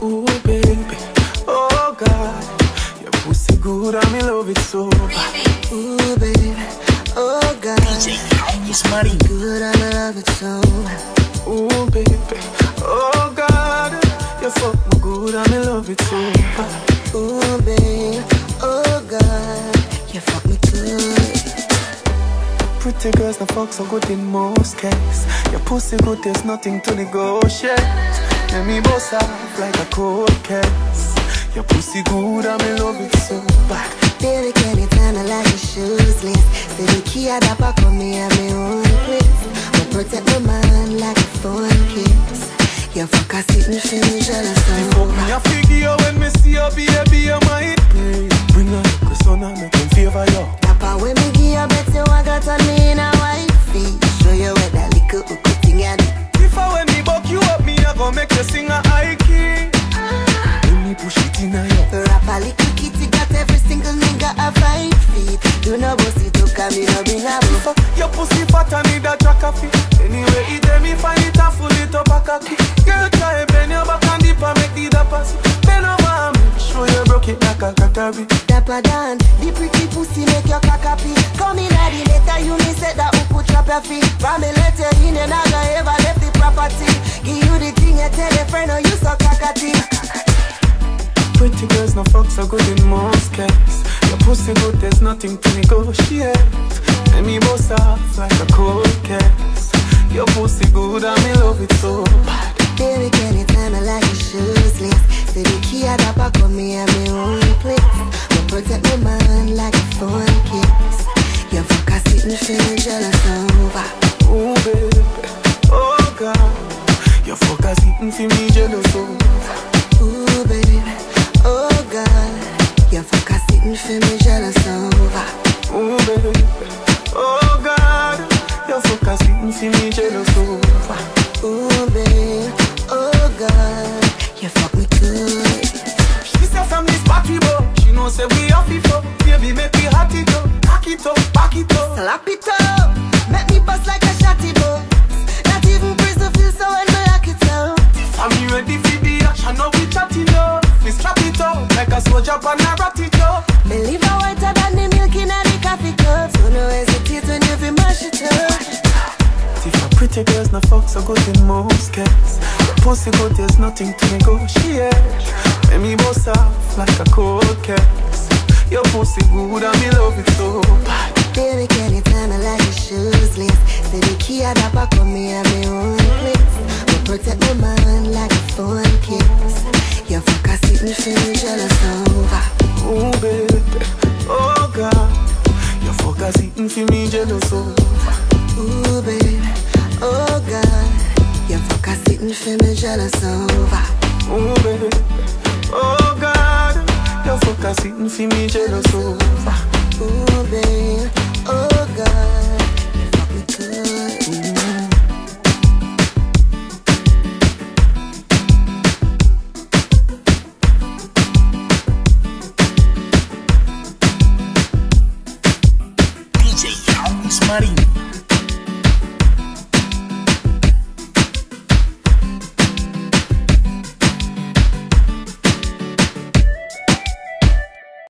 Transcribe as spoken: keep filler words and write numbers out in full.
Ooh, baby, oh God, your pussy good and me love it so bad. Ooh, baby, oh God, It's money. good and I love it so bad. Ooh, baby, oh God, you fuck me good and me love it so bad. Ooh, baby, oh God, you fuck me good. Pretty girls, the fuck so good in most cases. Your pussy good, there's nothing to negotiate. Let me boss off like a cold case. Your pussy good and me love it so bad. Baby, can you turn it like a shoes list? Say the key at the back of me and me own place. But protect my mind like a phone kiss. You fuck a sitting feeling jealous of you fuck me a figure when me see you, baby, you might pay. Bring a little son and make him favor you. Papa, when me give you bet you I got on me in a white feet. Show you where that little hook thing you do. Tifa, when me buck you up, me I gon' make you sing a high key. When me push it in a you. Rapper little kitty got every single nigga a five feet. You know boss it to come in a bring a buffer. Your pussy fat and need a track of it. Anyway, it let me find it and full it up a cocky. Girl, try bend your back and dip and make the dapper see. Bend over me, show you broke it like a cacari. Dapper Dan, the pretty pussy make your cock happy. Come in at the letter, you me said that who could trap your feet. From me letter in and I got ever left the property. Give you the thing you tell a friend or you so cockatty. Pretty girls, no fuck so good in most cases. Your pussy good, there's nothing to negotiate. Let me boss off like a cold case. Your pussy good and me love it so bad. Baby, can you tell me like a shoes list? Say the key at the back of me and me own place. But protect my mind like a phone kiss. You fuck a sitting feeling jealous over. Ooh, baby, oh God, you fuck a sitting for me jealous over. Ooh, baby, oh God, you fuck a sitting for me jealous over. Ooh, baby, oh God, you fuck a sitting for me jealous over. Ooh, baby, oh God, you fuck me good. She say from this battery boy, she know say we off it up. Baby, make me hot it up, back it up, back it up. Slap it up, make me bust like a shotty box. Not even prison feel so when me lock it up. I'm ready for the action, now we chatting up. We strap it up, like a soldier and a rat it up. Believe I whiter than the milk in the coffee cup. So no hesitate when you feel mash it up. Tifa, pretty girls, no fuck so good in most cases. Your pussy good, there's nothing to negotiate. Let me boss off like a cold case. Your pussy good and me love it so bad. Baby, can you tell me like a shoes list? Say the key at the back of me and me own place. But protect my mind like a phone kiss. You fuck a sitting feeling jealous over. Ooh, baby, oh God, you fuck a sitting for me jealous over. Ooh, baby, oh God, you fuck a sitting for me jealous over. Ooh, baby, oh God, you fuck a sitting for me jealous over. Ooh, baby, oh God, you fuck me good. Ooh. D J It's money.